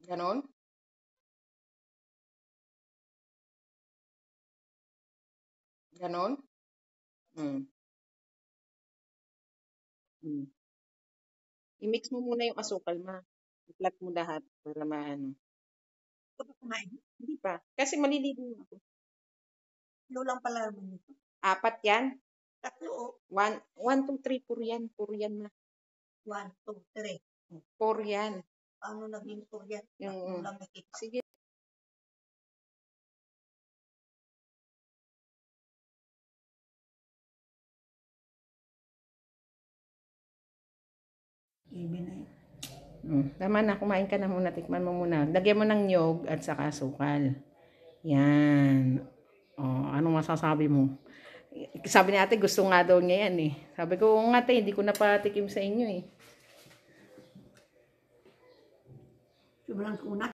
Ganon? Ganon? Mm. Mm. I-mix mo muna yung asukal, ma. I-flat mo lahat para maano. Ito pa kumain. Hindi pa. Kasi maliligo na ako. Ilo lang pala naman ito. 4 yan? Tatlo o. 1, 2, 3, 4 yan. 4 yan, ma. 1, 2, 3. 4 yan. Ano naging po yan? Tatlo Yung, lang nakita. sige. Even na yun. Tama na, kumain ka na muna. Tikman mo muna. Lagyan mo ng nyog at saka asukal. Yan. Oh, anong masasabi mo? Sabi ni ate, gusto nga daw niya yan eh. Sabi ko, nga ate, hindi ko napatikim sa inyo eh. Sobrang kunat.